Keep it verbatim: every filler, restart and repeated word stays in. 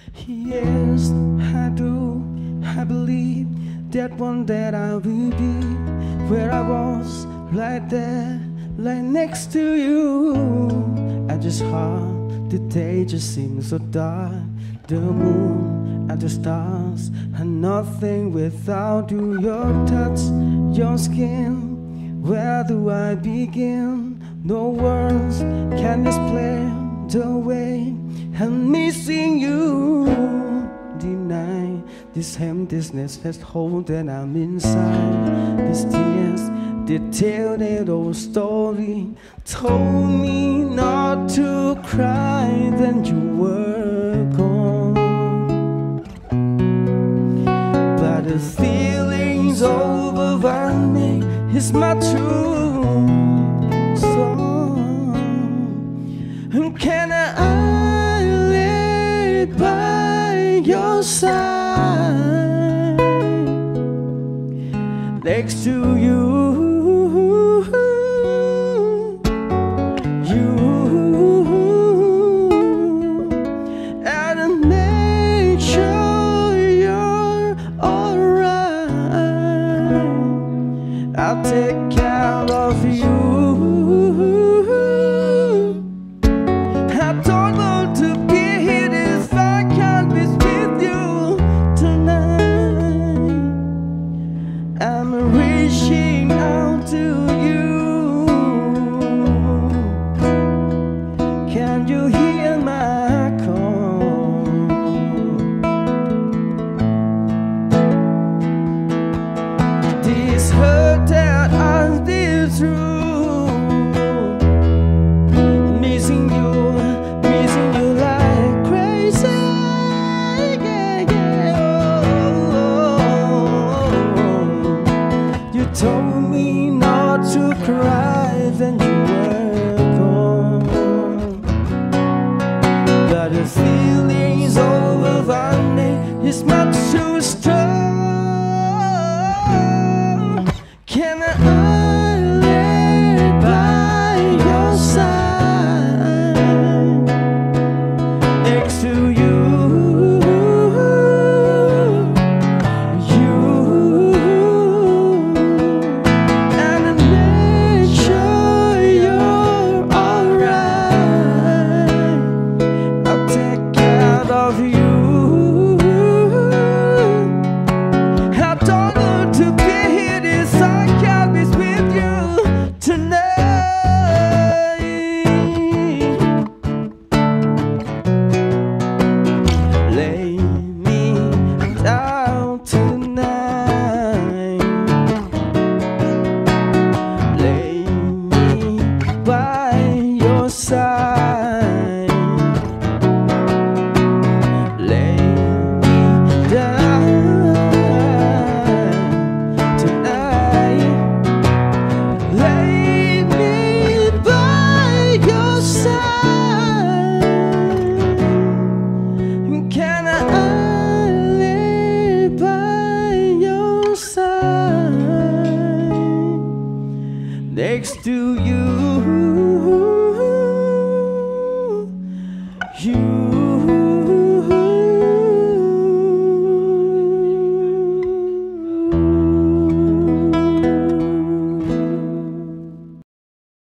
Yes, I do. I believe that one that I will be where I was, right there, right next to you. I just heart the day just seems so dark. The moon and the stars are nothing without you. Your touch, your skin, where do I begin? No words can explain the way I'm missing you. Deny this emptiness that's holding I'm inside. These tears, they tell that old story. Told me not to cry, then you were gone. But the feelings overwhelm me. It's my true song. And can I lay by your side next to you? I'll take care of you. I don't want to be here if I can't be with you tonight. I'm reaching out to you. Can you hear my call? This hurt that I've been through, missing you, missing you like crazy. Yeah, yeah. Oh, you told me not to cry, then you were gone. But the feelings overwhelming is much too strong. Can I lay by your side next to you? You and make sure you're alright. I'll take care of you. I don't want to be here this time. Tonight, lay me down tonight. Lay me by your side. Lay me down tonight. Lay me by your side. Can I lay by your side next to you?